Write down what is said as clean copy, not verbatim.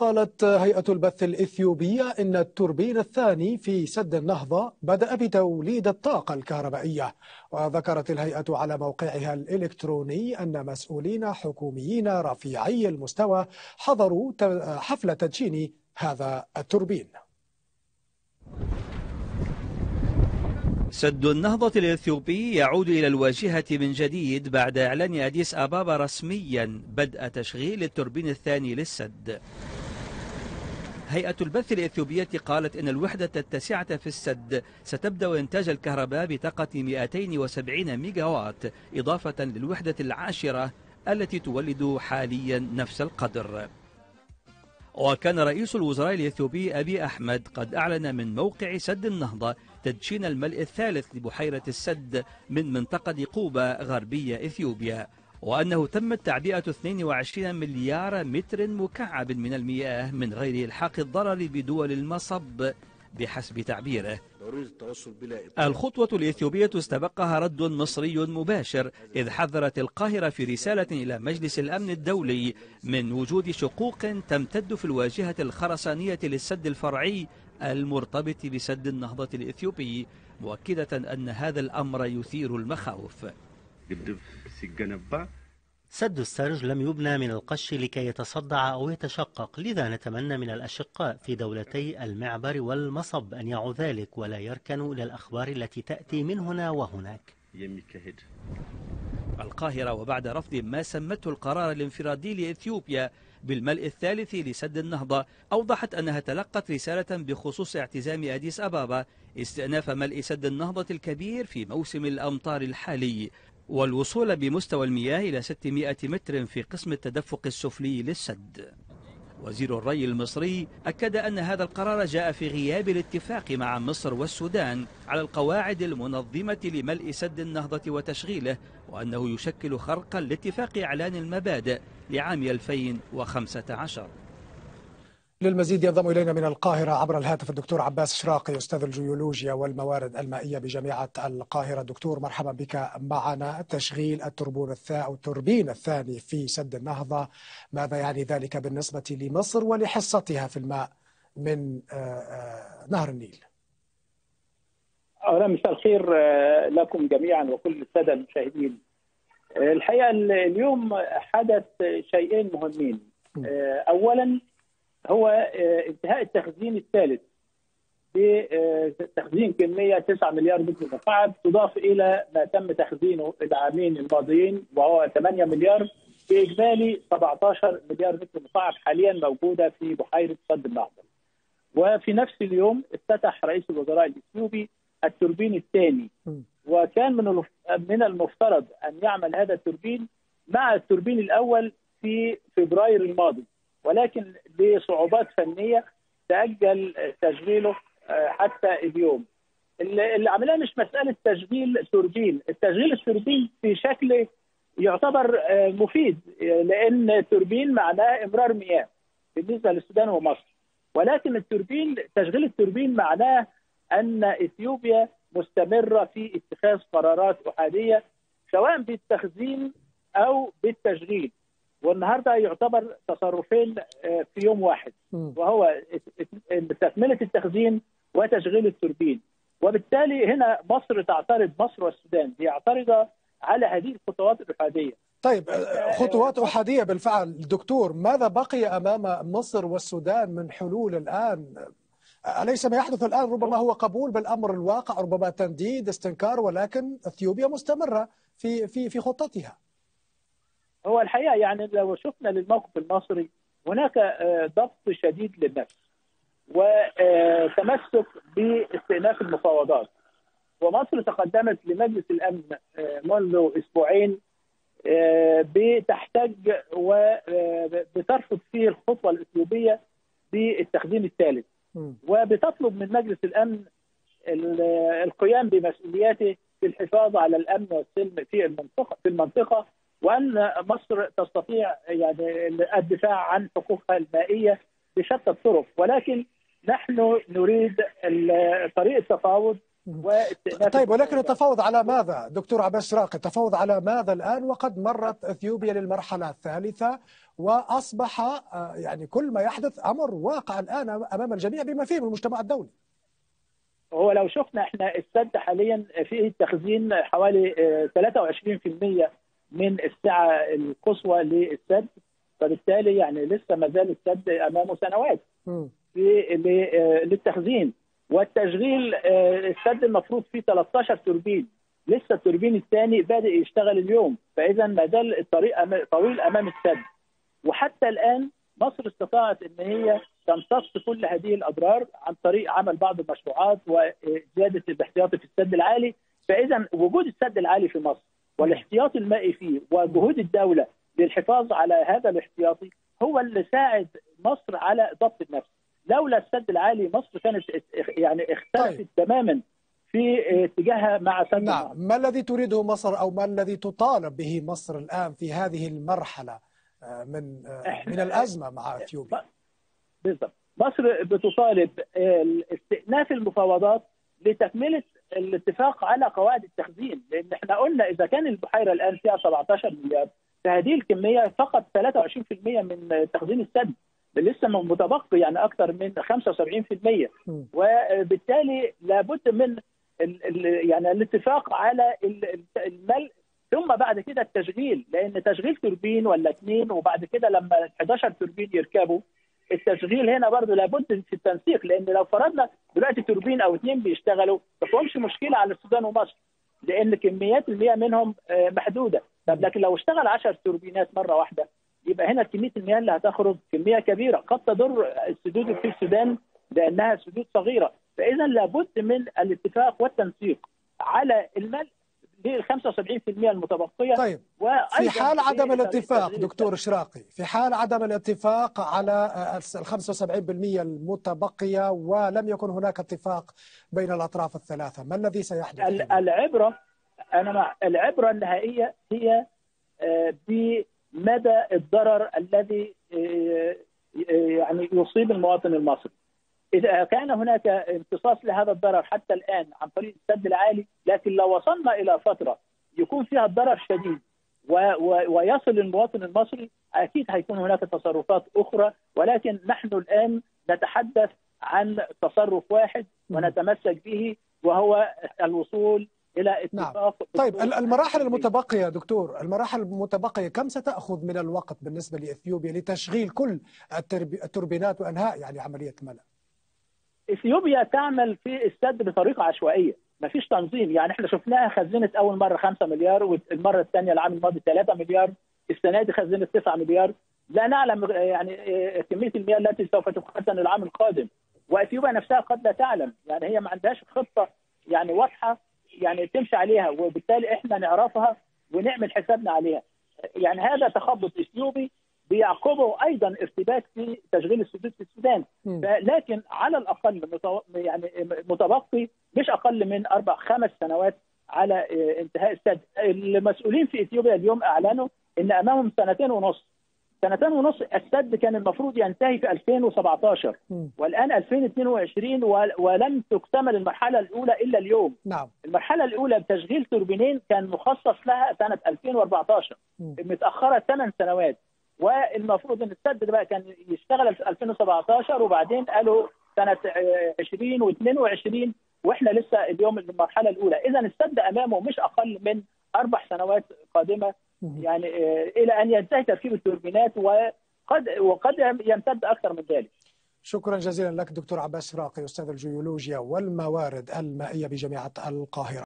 قالت هيئة البث الإثيوبية إن التوربين الثاني في سد النهضة بدأ بتوليد الطاقة الكهربائية. وذكرت الهيئة على موقعها الإلكتروني أن مسؤولين حكوميين رفيعي المستوى حضروا حفل تدشين هذا التوربين. سد النهضة الإثيوبي يعود إلى الواجهة من جديد بعد إعلان أديس أبابا رسميا بدء تشغيل التوربين الثاني للسد. هيئة البث الإثيوبية قالت إن الوحدة التاسعة في السد ستبدأ إنتاج الكهرباء بطاقة 270 ميجاوات إضافة للوحدة العاشرة التي تولد حاليا نفس القدر. وكان رئيس الوزراء الإثيوبي أبي أحمد قد أعلن من موقع سد النهضة تدشين الملء الثالث لبحيرة السد من منطقة قوبة غربية إثيوبيا، وأنه تمت تعبئة 22 مليار متر مكعب من المياه من غير إلحاق الضرر بدول المصب بحسب تعبيره. الخطوة الإثيوبية استبقها رد مصري مباشر، إذ حذرت القاهرة في رسالة إلى مجلس الأمن الدولي من وجود شقوق تمتد في الواجهة الخرسانية للسد الفرعي المرتبط بسد النهضة الإثيوبي، مؤكدة أن هذا الأمر يثير المخاوف. سد السرج لم يبنى من القش لكي يتصدع أو يتشقق، لذا نتمنى من الأشقاء في دولتي المعبر والمصب أن يعوا ذلك ولا يركنوا إلى الأخبار التي تأتي من هنا وهناك. القاهرة وبعد رفض ما سمته القرار الانفرادي لإثيوبيا بالملء الثالث لسد النهضة، أوضحت أنها تلقت رسالة بخصوص اعتزام أديس أبابا استئناف ملء سد النهضة الكبير في موسم الأمطار الحالي، والوصول بمستوى المياه إلى 600 متر في قسم التدفق السفلي للسد. وزير الري المصري أكد أن هذا القرار جاء في غياب الاتفاق مع مصر والسودان على القواعد المنظمة لملء سد النهضة وتشغيله، وأنه يشكل خرقا لاتفاق إعلان المبادئ لعام 2015. للمزيد ينضم إلينا من القاهرة عبر الهاتف الدكتور عباس شراقي، أستاذ الجيولوجيا والموارد المائية بجامعة القاهرة. دكتور مرحبا بك معنا. تشغيل التوربين الثاني في سد النهضة، ماذا يعني ذلك بالنسبة لمصر ولحصتها في الماء من نهر النيل؟ أولا مساء الخير لكم جميعا وكل السادة المشاهدين. الحقيقة اليوم حدث شيئين مهمين. أولا هو انتهاء التخزين الثالث بتخزين كمية 9 مليار متر مكعب، تضاف إلى ما تم تخزينه العامين الماضيين وهو 8 مليار، بإجمالي 17 مليار متر مكعب حاليا موجودة في بحيرة سد النهضة. وفي نفس اليوم افتتح رئيس الوزراء الإثيوبي التوربين الثاني، وكان من المفترض أن يعمل هذا التوربين مع التوربين الأول في فبراير الماضي، ولكن بصعوبات فنية تأجل تشغيله حتى اليوم. اللي عملها مش مسألة تشغيل توربين، التشغيل التوربين في شكل يعتبر مفيد، لأن توربين معناه إمرار مياه بالنسبة للسودان ومصر، ولكن تشغيل التوربين معناه أن إثيوبيا مستمرة في اتخاذ قرارات أحادية سواء بالتخزين أو بالتشغيل، والنهارده يعتبر تصرفين في يوم واحد، وهو تكمله التخزين وتشغيل التوربين. وبالتالي هنا مصر والسودان بيعترضا على هذه الخطوات الأحادية. طيب، خطوات أحادية بالفعل. دكتور، ماذا بقي أمام مصر والسودان من حلول الآن؟ أليس ما يحدث الآن ربما هو قبول بالأمر الواقع، ربما تنديد، استنكار، ولكن أثيوبيا مستمرة في خطتها؟ هو الحقيقة يعني لو شفنا للموقف المصري هناك ضغط شديد للنفس وتمسك باستئناف المفاوضات، ومصر تقدمت لمجلس الأمن منذ أسبوعين بتحتاج وبترفض فيه الخطوة الإثيوبية بالتخزين الثالث، وبتطلب من مجلس الأمن القيام بمسؤولياته في الحفاظ على الأمن والسلم في المنطقة، وأن مصر تستطيع يعني الدفاع عن حقوقها المائية بشتى الطرق. ولكن نحن نريد طريق التفاوض طيب، ولكن التفاوض على ماذا دكتور عباس شراقي؟ التفاوض على ماذا الآن وقد مرت إثيوبيا للمرحلة الثالثة وأصبح يعني كل ما يحدث أمر واقع الآن أمام الجميع بما فيهم المجتمع الدولي؟ هو لو شفنا احنا السد حاليا فيه تخزين حوالي 23% من السعة القصوى للسد، فبالتالي يعني لسه ما زال السد أمامه سنوات للتخزين والتشغيل. السد المفروض فيه 13 توربين، لسه التوربين الثاني بادئ يشتغل اليوم، فإذا ما زال الطريق طويل أمام السد. وحتى الآن مصر استطاعت أن هي تمتص كل هذه الأضرار عن طريق عمل بعض المشروعات وزيادة الاحتياطي في السد العالي. فإذا وجود السد العالي في مصر والاحتياطي المائي فيه وجهود الدولة للحفاظ على هذا الاحتياطي هو اللي ساعد مصر على ضبط النفس. لولا السد العالي مصر كانت يعني اختلفت تماما في اتجاهها مع سد. نعم، ما الذي تريده مصر أو ما الذي تطالب به مصر الآن في هذه المرحلة من الأزمة مع إثيوبيا؟ بالضبط، مصر بتطالب استئناف المفاوضات لتكملة الاتفاق على قواعد التخزين، لأن احنا قلنا إذا كان البحيرة الآن فيها 17 مليار فهذه الكمية فقط 23% من تخزين السد، لسه متبقي يعني أكثر من 75%، وبالتالي لابد من يعني الاتفاق على الملء ثم بعد كده التشغيل، لأن تشغيل توربين ولا اثنين وبعد كده لما 11 توربين يركبوا التشغيل هنا برضه لابد في التنسيق، لأن لو فرضنا دلوقتي توربين أو اثنين بيشتغلوا ما فيهمش مشكلة على السودان ومصر لأن كميات المياه منهم محدودة. طب لكن لو اشتغل 10 توربينات مرة واحدة يبقى هنا كمية المياه اللي هتخرج كمية كبيرة قد تضر السدود في السودان لأنها سدود صغيرة. فإذا لابد من الاتفاق والتنسيق على الملء ل 75% المتبقية. طيب، في حال عدم الاتفاق دكتور شراقي، في حال عدم الاتفاق على ال 75% المتبقية ولم يكن هناك اتفاق بين الأطراف الثلاثة، ما الذي سيحدث؟ العبرة النهائية هي بمدى الضرر الذي يعني يصيب المواطن المصري. إذا كان هناك امتصاص لهذا الضرر حتى الآن عن طريق السد العالي، لكن لو وصلنا إلى فترة يكون فيها الضرر شديد ويصل المواطن المصري أكيد هيكون هناك تصرفات أخرى، ولكن نحن الآن نتحدث عن تصرف واحد ونتمسك به وهو الوصول إلى اتفاق. نعم. طيب، المراحل المتبقية دكتور، المراحل المتبقية كم ستأخذ من الوقت بالنسبة لإثيوبيا لتشغيل كل التوربينات وإنهاء يعني عملية الملء؟ اثيوبيا تعمل في السد بطريقه عشوائيه، ما فيش تنظيم. يعني احنا شفناها خزنت اول مره 5 مليار والمره الثانيه العام الماضي 3 مليار، السنه دي خزنت 9 مليار. لا نعلم يعني كميه المياه التي سوف تخزن العام القادم، واثيوبيا نفسها قد لا تعلم، يعني هي ما عندهاش خطه يعني واضحه يعني تمشي عليها، وبالتالي احنا نعرفها ونعمل حسابنا عليها. يعني هذا تخبط اثيوبي بيعقبه ايضا ارتباك في تشغيل السدود في السودان، لكن على الاقل يعني متبقي مش اقل من 4-5 سنوات على انتهاء السد. المسؤولين في اثيوبيا اليوم اعلنوا ان امامهم 2.5 السد كان المفروض ينتهي في 2017 والان 2022 ولم تكتمل المرحله الاولى الا اليوم. نعم. المرحله الاولى بتشغيل توربينين كان مخصص لها سنه 2014، متاخره 8 سنوات، والمفروض ان السد ده بقى كان يشتغل في 2017 وبعدين قالوا سنه 20 و22 واحنا لسه اليوم المرحله الاولى. اذا السد امامه مش اقل من 4 سنوات قادمه يعني الى ان ينتهي تركيب التوربينات، وقد يمتد اكثر من ذلك. شكرا جزيلا لك دكتور عباس شراقي، استاذ الجيولوجيا والموارد المائيه بجامعه القاهره.